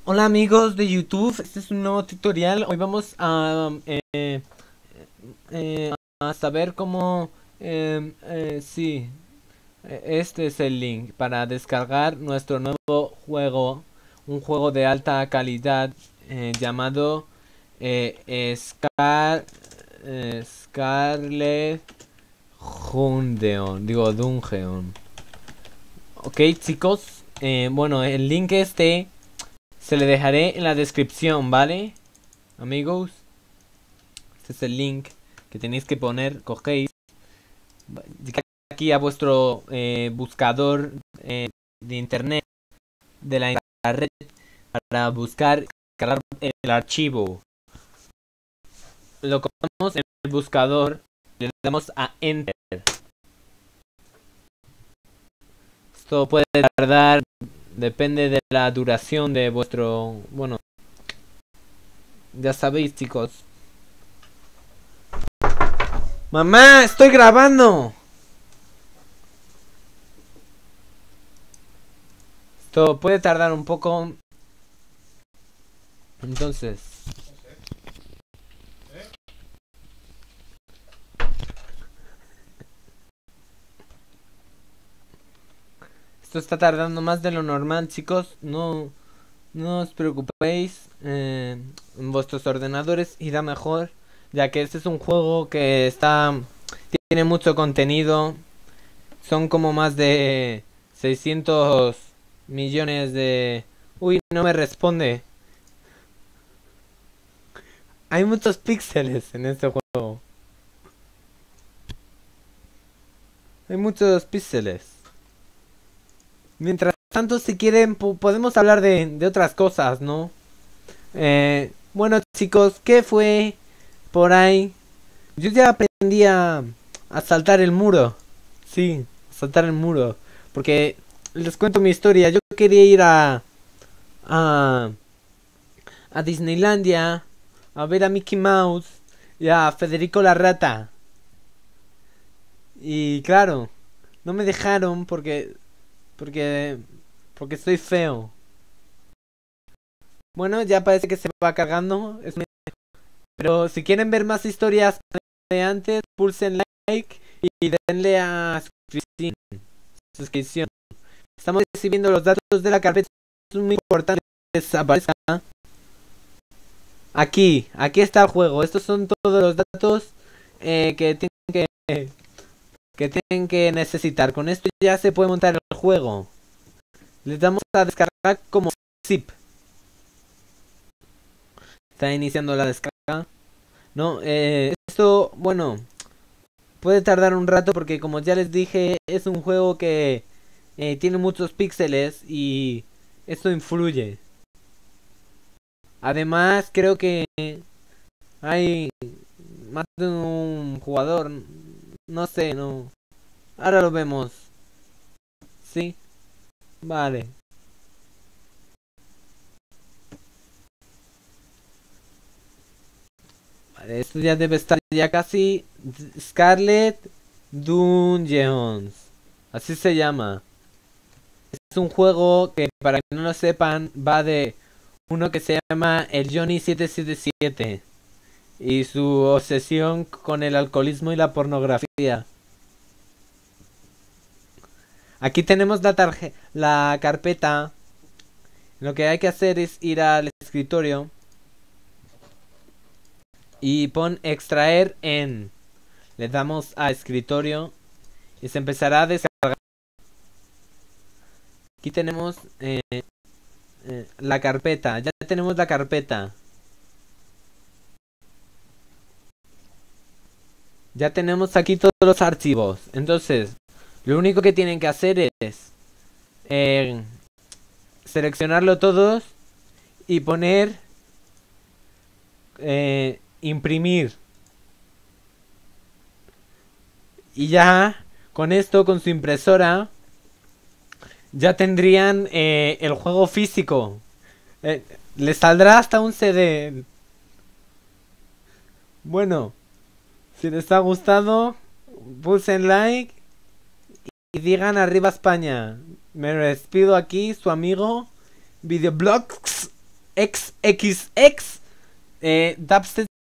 Hola amigos de YouTube, este es un nuevo tutorial. Hoy vamos a saber cómo, sí, este es el link para descargar nuestro nuevo juego, un juego de alta calidad llamado Scarlet Dungeon. Ok chicos, bueno, el link se le dejaré en la descripción, ¿vale? Amigos, este es el link que tenéis que poner, cogéis aquí a vuestro buscador de internet, de la red, para buscar, cargar el archivo. Lo colocamos en el buscador, le damos a enter. Esto puede tardar, depende de la duración de vuestro, bueno, ya sabéis chicos. Mamá, estoy grabando. Esto puede tardar un poco. Entonces, esto está tardando más de lo normal, chicos. No os preocupéis. En vuestros ordenadores irá mejor, ya que este es un juego que tiene mucho contenido. Son como más de 600 millones de... Uy, no me responde. Hay muchos píxeles en este juego. Hay muchos píxeles. Mientras tanto, si quieren, podemos hablar de otras cosas, ¿no? Bueno, chicos, ¿qué fue por ahí? Yo ya aprendí a saltar el muro. Sí, a saltar el muro. Porque les cuento mi historia. Yo quería ir a, a Disneylandia a ver a Mickey Mouse y a Federico la Rata. Y claro, no me dejaron porque, porque estoy feo. Bueno, ya parece que se va cargando. Pero si quieren ver más historias de antes, pulsen like y denle a suscripción. Estamos recibiendo los datos de la carpeta. Es muy importante que aparezca. Aquí está el juego. Estos son todos los datos que tienen que necesitar. Con esto ya se puede montar el juego. Les damos a descargar como zip. Está iniciando la descarga. No, esto, bueno, puede tardar un rato porque como ya les dije, es un juego que tiene muchos píxeles y esto influye. Además, creo que hay más de un jugador. No sé, no. Ahora lo vemos. Sí, vale. Vale, esto ya debe estar ya casi. Scarlet Dungeons. Así se llama. Es un juego que, para que no lo sepan, va de uno que se llama el Johnny 777 y su obsesión con el alcoholismo y la pornografía. Aquí tenemos la carpeta. Lo que hay que hacer es ir al escritorio y pon extraer en. Le damos a escritorio y se empezará a descargar. Aquí tenemos la carpeta. Ya tenemos la carpeta. Ya tenemos aquí todos los archivos. Entonces, lo único que tienen que hacer es eh, seleccionarlo todos y poner imprimir. Y ya con esto, con su impresora, ya tendrían el juego físico. Les saldrá hasta un CD. Bueno, si les ha gustado, pulsen like y digan arriba España. Me despido aquí, su amigo Videoblogs. XXX, Dubstep